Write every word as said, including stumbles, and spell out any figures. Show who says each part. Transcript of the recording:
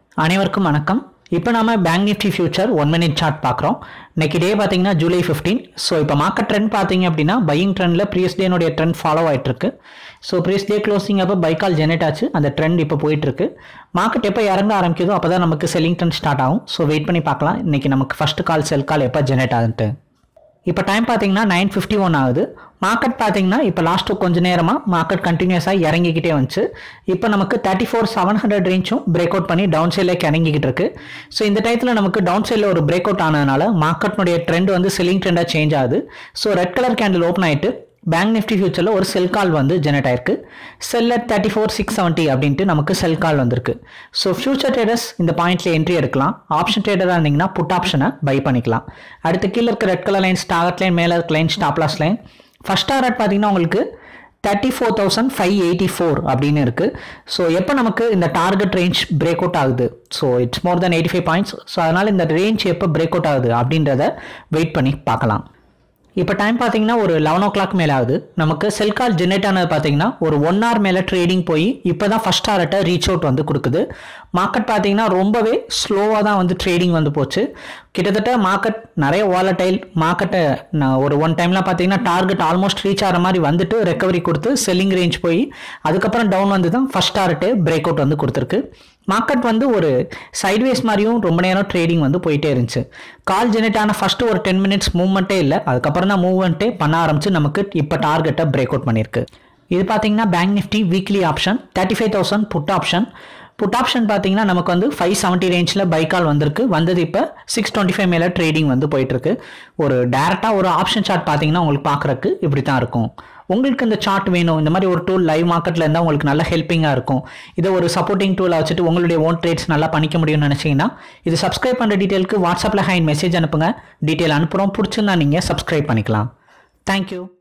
Speaker 1: அனைவருக்கும் வணக்கம். இப்போ நாம bank Nifty future one minute chart பார்க்குறோம். இன்னைக்கு டே பார்த்தீங்கன்னா ஜூலை ஃபிஃப்டீன். ஸோ இப்போ மார்க்கெட் ட்ரெண்ட் பார்த்தீங்க அப்படின்னா பையிங் ட்ரெண்டில் ப்ரீவியஸ் டேனுடைய ட்ரெண்ட் ஃபாலோ ஆகிட்டு இருக்கு. ஸோ ப்ரீவியஸ் டே க்ளோசிங் அப்போ பை கால் ஜெனரேட் ஆச்சு. அந்த ட்ரெண்ட் இப்போ போயிட்டு இருக்கு. மார்க்கெட் எப்போ இறங்க ஆரம்பிக்குதோ அப்போ தான் நமக்கு செல்லிங் ட்ரெண்ட் ஸ்டார்ட் ஆகும். ஸோ வெயிட் பண்ணி பார்க்கலாம் இன்னைக்கு நமக்கு ஃபர்ஸ்ட் கால் செல் கால் எப்போ ஜெனரேட் ஆகுதுன்ட்டு. இப்போ டைம் பார்த்தீங்கன்னா நைன் ஃபிஃப்டி ஒன் ஆகுது. மார்க்கெட் பார்த்தீங்கன்னா இப்போ லாஸ்ட்டு கொஞ்சம் நேரமாக மார்க்கெட் கண்டினியூஸாக இறங்கிக்கிட்டே வந்துச்சு. இப்போ நமக்கு தேர்ட்டி ஃபோர் செவன் ஹண்ட்ரட் ரேஞ்சும் பிரேக் அவுட் பண்ணி டவுன் சைட்லேயே இறங்கிக்கிட்டு இருக்கு. ஸோ இந்த டயத்தில் நமக்கு டவுன் சைடில் ஒரு பிரேக் அவுட் ஆனதுனால மார்க்கெட்னுடைய ட்ரெண்ட் வந்து செல்லிங் ட்ரெண்டாக சேஞ்ச் ஆகுது. So red colour candle open ஆகிட்டு பேங்க் நிஃப்டி ஃபியூச்சரில் ஒரு செல் கால் வந்து ஜெனரேட் ஆயிருக்கு. Sell at thirty four six seventy அப்படின்ட்டு நமக்கு செல் கால் வந்திருக்கு. ஸோ ஃபியூச்சர் ட்ரேடர்ஸ் இந்த பாயிண்ட்ல என்ட்ரி எடுக்கலாம். ஆப்ஷன் ட்ரேடராக இருந்தீங்கன்னா புட் ஆப்ஷனை பை பண்ணிக்கலாம். அடுத்து கீழே இருக்க red colour lines target line, மேலே இருக்க line stop loss line. First target பார்த்தீங்கன்னா உங்களுக்கு thirty four thousand five eighty four அப்படின்னு இருக்கு. ஸோ எப்போ நமக்கு இந்த டார்கெட் ரேஞ்ச் பிரேக் அவுட் ஆகுது, so it's more than eighty five points. So அதனால் இந்த ரேஞ்ச் எப்போ பிரேக் அவுட் ஆகுது அப்படின்றத வெயிட் பண்ணி பார்க்கலாம். இப்போ டைம் பார்த்தீங்கன்னா ஒரு லெவன் ஓ கிளாக் மேலே ஆகுது. நமக்கு செல் கால் ஜென்ரேட் ஆனது பார்த்தீங்கன்னா ஒரு ஒன் ஹவர் மேலே ட்ரேடிங் போய் இப்போ தான் ஃபர்ஸ்ட் டார்கெட்டை ரீச் அவுட் வந்து கொடுக்குது. மார்க்கெட் பார்த்தீங்கன்னா ரொம்பவே ஸ்லோவாக தான் வந்து ட்ரேடிங் வந்து போச்சு. கிட்டத்தட்ட மார்க்கெட் நிறைய வாலடைல் மார்க்கெட்டை ஒரு ஒன் டைம்லாம் பார்த்தீங்கன்னா டார்கெட் ஆல்மோஸ்ட் ரீச் ஆகிற மாதிரி வந்துட்டு ரெக்கவரி கொடுத்து செல்லிங் ரேஞ்ச் போய் அதுக்கப்புறம் டவுன் வந்து தான் ஃபர்ஸ்ட் டார்கெட்டு பிரேக் அவுட் வந்து கொடுத்துருக்கு. மார்க்கெட் வந்து ஒரு சைட்வேஸ் மாதிரியும் ரொம்ப நேரம் ட்ரேடிங் வந்து போயிட்டே இருந்துச்சு. கால் ஜெனரேட் ஆன ஃபர்ஸ்ட் ஒரு டென் மினிட்ஸ் மூவ்மெண்ட்டே இல்லை. அதுக்கப்புறம் தான் மூவ்மெண்ட்டே பண்ண ஆரம்பிச்சு நமக்கு இப்போ டார்கெட்டை பிரேக் அவுட் பண்ணியிருக்கு. இது பார்த்தீங்கன்னா bank Nifty weekly option thirty five thousand put option. Put option பார்த்தீங்கன்னா நமக்கு வந்து ஃபைவ் செவன்ட்டி ரேஞ்சில் பை கால் வந்திருக்கு. வந்தது இப்போ சிக்ஸ் டுவெண்ட்டி ஃபைவ் மேலே ட்ரேடிங் வந்து போயிட்டு இருக்கு. ஒரு டேரெக்டாக ஒரு ஆப்ஷன் சார்ட் பார்த்தீங்கன்னா உங்களுக்கு பார்க்குறக்கு இப்படி தான் இருக்கும். உங்களுக்கு இந்த சார்ட் வேணும், இந்த மாதிரி ஒரு டூல் லைவ் மார்க்கெட்டில் இருந்தால் உங்களுக்கு நல்ல ஹெல்ப்பிங்காக இருக்கும். இதை ஒரு சப்போர்ட்டிங் டூலை வச்சுட்டு உங்களுடைய ஓன் ட்ரேட்ஸ் நல்லா பண்ணிக்க முடியும்னு நினச்சிங்கன்னா இது சப்ஸ்கிரைப் பண்ணுற டீட்டெயிலுக்கு வாட்ஸ்அப்பில் ஹைன் மெசேஜ் அனுப்புங்க. டீட்டெயில் அனுப்புகிறோம், பிடிச்சிருந்தா நீங்கள் சப்ஸ்கிரைப் பண்ணிக்கலாம். தேங்க்யூ.